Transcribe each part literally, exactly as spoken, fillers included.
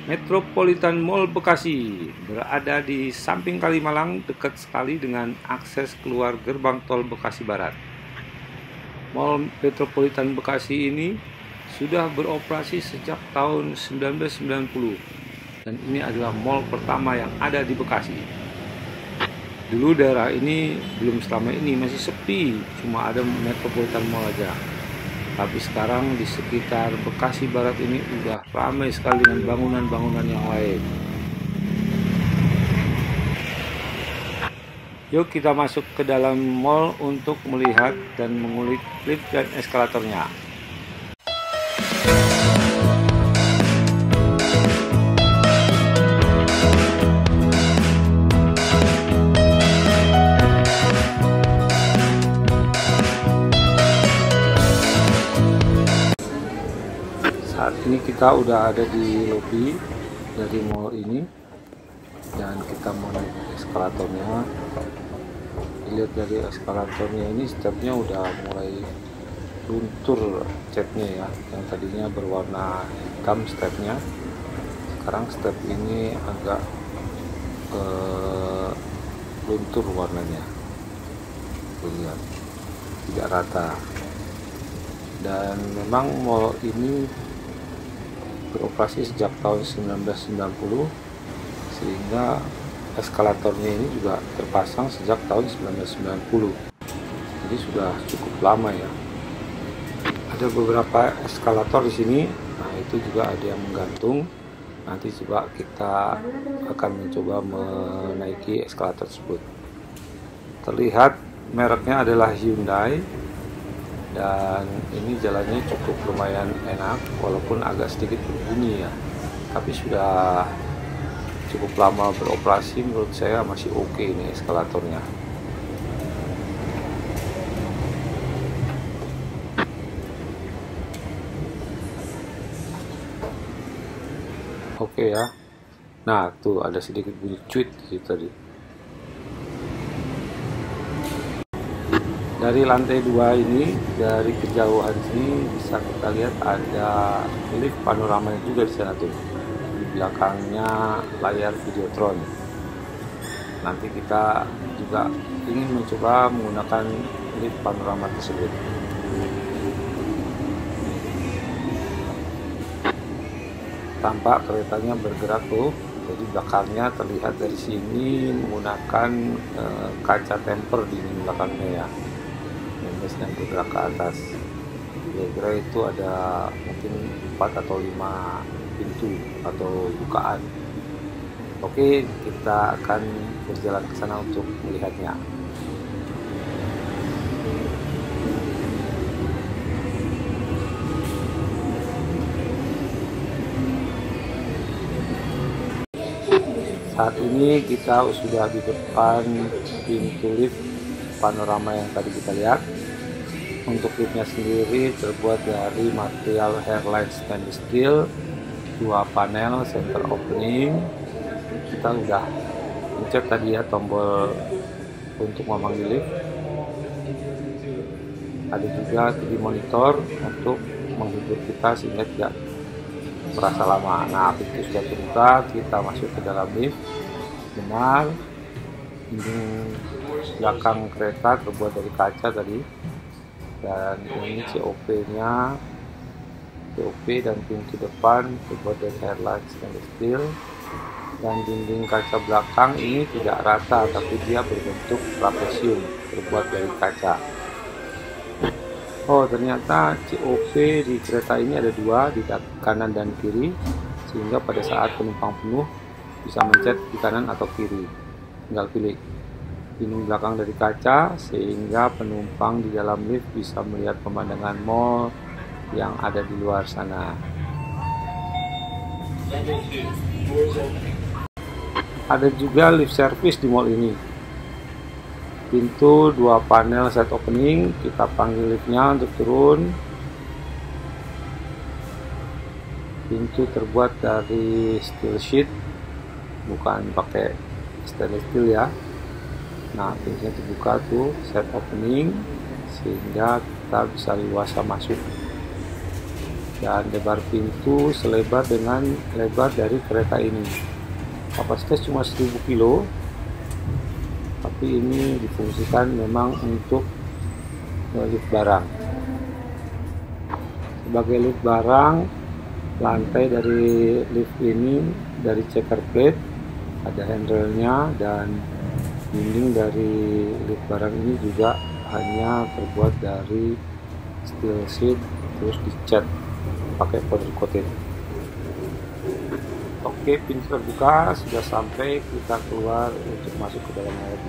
Metropolitan Mall Bekasi berada di samping Kalimalang, dekat sekali dengan akses keluar gerbang tol Bekasi Barat. Mall Metropolitan Bekasi ini sudah beroperasi sejak tahun seribu sembilan ratus sembilan puluh dan ini adalah mall pertama yang ada di Bekasi. Dulu daerah ini belum selama ini masih sepi, cuma ada Metropolitan Mall aja. Tapi sekarang di sekitar Bekasi Barat ini udah ramai sekali dengan bangunan-bangunan yang lain. Yuk kita masuk ke dalam mall untuk melihat dan mengulik lift dan eskalatornya. Saat ini kita udah ada di lobi dari mall ini dan kita mau naik eskalatornya. Dilihat dari eskalatornya ini stepnya udah mulai luntur catnya ya, yang tadinya berwarna hitam stepnya, sekarang step ini agak eh, luntur warnanya, lihat tidak rata. Dan memang mall ini beroperasi sejak tahun seribu sembilan ratus sembilan puluh, sehingga eskalatornya ini juga terpasang sejak tahun seribu sembilan ratus sembilan puluh, jadi sudah cukup lama ya. Ada beberapa eskalator di sini, nah itu juga ada yang menggantung. Nanti coba kita akan mencoba menaiki eskalator tersebut. Terlihat mereknya adalah Hyundai. Dan ini jalannya cukup lumayan enak, walaupun agak sedikit berbunyi ya, tapi sudah cukup lama beroperasi, menurut saya masih oke ini eskalatornya. Oke ya. Nah tuh ada sedikit bunyi cuit gitu tadi. Dari lantai dua ini, dari kejauhan sini bisa kita lihat ada lift panoramanya juga di sana tuh. Di belakangnya layar Videotron. Nanti kita juga ingin mencoba menggunakan lift panorama tersebut. Tampak keretanya bergerak tuh. Jadi belakangnya terlihat dari sini menggunakan eh, kaca temper di belakangnya ya. Yang bergerak ke atas. Kira-kira itu ada mungkin empat atau lima pintu atau bukaan. Oke, kita akan berjalan ke sana untuk melihatnya. Saat ini kita sudah di depan pintu lift panorama yang tadi kita lihat. Untuk liftnya sendiri terbuat dari material hairline stainless steel, dua panel center opening. Kita udah pencet tadi ya tombol untuk memanggil lift. Ada juga tiga D monitor untuk menghibur kita sehingga tidak merasa lama. Nah, pintu sudah terbuka, kita masuk ke dalam lift. Benar, dinding belakang kereta terbuat dari kaca tadi, dan ini C O P-nya, C O P dan pintu depan terbuat dari hairline stainless steel, dan dinding kaca belakang ini tidak rata tapi dia berbentuk trapesium terbuat dari kaca. Oh, ternyata C O P di kereta ini ada dua, di kanan dan kiri, sehingga pada saat penumpang penuh bisa mencet di kanan atau kiri, tinggal pilih. Dinding belakang dari kaca sehingga penumpang di dalam lift bisa melihat pemandangan mall yang ada di luar sana. Ada juga lift service di mall ini. Pintu dua panel set opening, kita panggil liftnya untuk turun. Pintu terbuat dari steel sheet, bukan pakai stainless steel ya. Nah, pintunya terbuka tuh, set opening, sehingga kita bisa leluasa masuk. dan lebar pintu selebar dengan lebar dari kereta ini. Kapasitas cuma seribu kilo, tapi ini difungsikan memang untuk lift barang. Sebagai lift barang, lantai dari lift ini dari checker plate, ada handrailnya, dan dinding dari lift barang ini juga hanya terbuat dari steel sheet, terus dicat pakai powder coating. Oke, pintu terbuka, sudah sampai, kita keluar untuk masuk ke dalamnya lagi.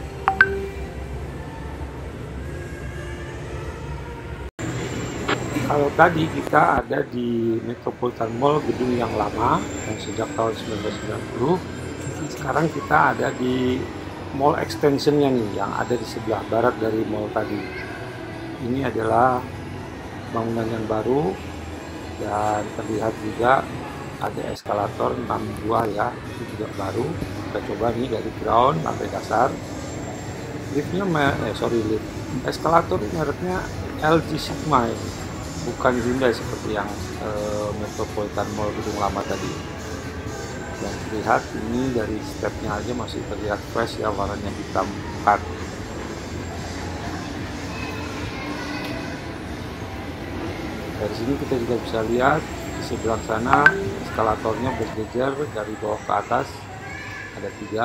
Kalau tadi kita ada di Metropolitan Mall, gedung yang lama yang sejak tahun seribu sembilan ratus sembilan puluh. Sekarang kita ada di mall extensionnya nih, yang ada di sebelah barat dari mall tadi. Ini adalah bangunan yang baru dan terlihat juga ada eskalator enam buah ya, itu juga baru. Kita coba nih dari ground sampai dasar. Liftnya, eh sorry lift, eskalator mereknya L G Sigma ini, bukan Hyundai seperti yang eh, Metropolitan Mall gedung lama tadi. Dan terlihat ini dari stepnya aja masih terlihat fresh ya, warnanya hitam pekat. Dari sini kita juga bisa lihat di sebelah sana eskalatornya berjejer dari bawah ke atas, ada tiga.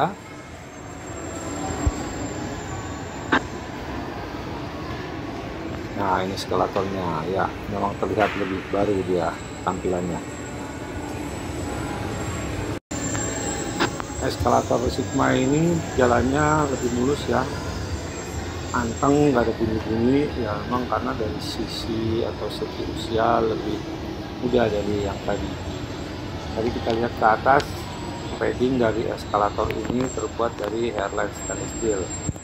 Nah, ini eskalatornya ya, memang terlihat lebih baru dia tampilannya. Eskalator Sigma ini jalannya lebih mulus ya, anteng, nggak ada bunyi-bunyi ya, memang karena dari sisi atau segi usia lebih muda dari yang tadi. Tadi kita lihat ke atas, padding dari eskalator ini terbuat dari hairline stainless steel.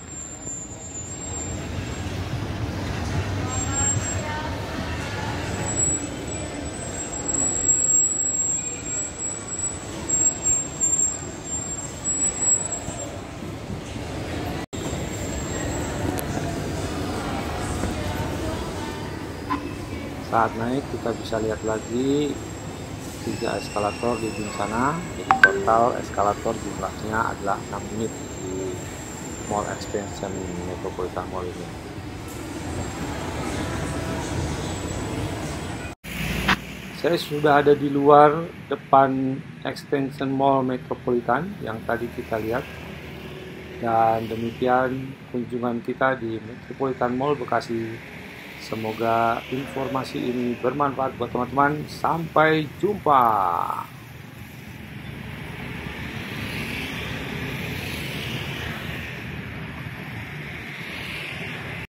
Saat naik kita bisa lihat lagi tiga eskalator di ujung sana, jadi total eskalator jumlahnya adalah enam unit di mall expansion Metropolitan Mall ini. Saya sudah ada di luar depan extension mall Metropolitan yang tadi kita lihat, dan demikian kunjungan kita di Metropolitan Mall Bekasi. Semoga informasi ini bermanfaat buat teman-teman. Sampai jumpa.